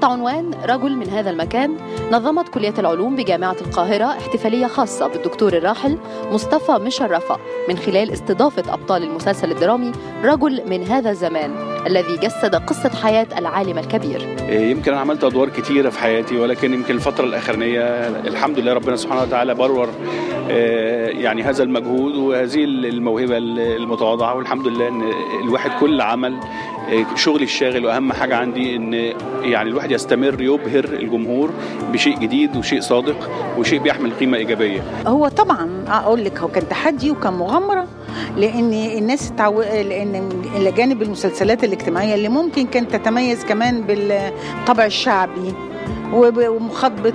تحت عنوان رجل من هذا المكان نظمت كلية العلوم بجامعة القاهرة احتفالية خاصة بالدكتور الراحل مصطفى مشرفة من خلال استضافة أبطال المسلسل الدرامي رجل من هذا الزمان الذي جسد قصة حياة العالم الكبير. يمكن أنا عملت أدوار كتيرة في حياتي، ولكن يمكن الفترة الأخرانية الحمد لله ربنا سبحانه وتعالى برور يعني هذا المجهود وهذه الموهبة المتواضعة، والحمد لله إن الواحد كل عمل شغلي الشاغل وأهم حاجة عندي إن يعني الواحد يستمر يبهر الجمهور بشيء جديد وشيء صادق وشيء بيحمل قيمة إيجابية. هو طبعا أقول لك هو كان تحدي وكان مغامرة، لأن الناس لأن إلى جانب المسلسلات الاجتماعية اللي ممكن كانت تتميز كمان بالطبع الشعبي ومخاطبة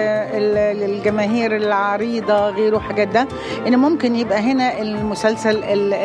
الجماهير العريضة غيره حاجات ده، إن ممكن يبقى هنا المسلسل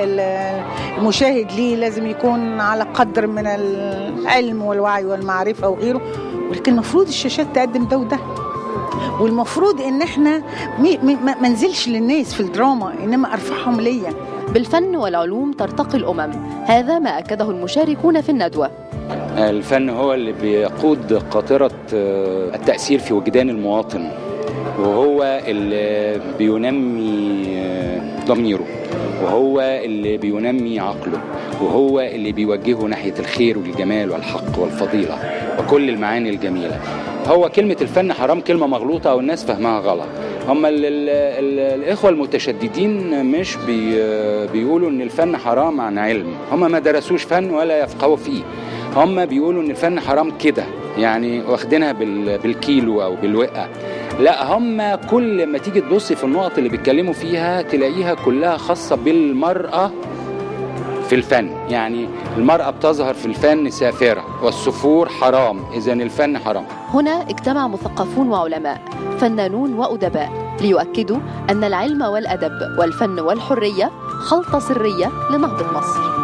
المشاهد ليه لازم يكون على قدر من العلم والوعي والمعرفة وغيره، ولكن المفروض الشاشات تقدم ده وده، والمفروض إن احنا ما ننزلش للناس في الدراما إنما أرفعهم ليا. بالفن والعلوم ترتقي الأمم، هذا ما أكده المشاركون في الندوة. الفن هو اللي بيقود قاطرة التأثير في وجدان المواطن، وهو اللي بينمي ضميره، وهو اللي بينمي عقله، وهو اللي بيوجهه ناحية الخير والجمال والحق والفضيلة وكل المعاني الجميلة. هو كلمة الفن حرام كلمة مغلوطة أو الناس فهمها غلط. هم الإخوة المتشددين مش بيقولوا إن الفن حرام عن علم، هم ما درسوش فن ولا يفقهوا فيه، هم بيقولوا إن الفن حرام كده، يعني واخدينها بالكيلو أو بالوقة. لا، هم كل ما تيجي تبص في النقط اللي بيتكلموا فيها تلاقيها كلها خاصة بالمرأة في الفن، يعني المرأة بتظهر في الفن سافرة والسفور حرام، إذن الفن حرام. هنا اجتمع مثقفون وعلماء، فنانون وأدباء ليؤكدوا أن العلم والأدب والفن والحرية خلطة سرية لنهضة مصر.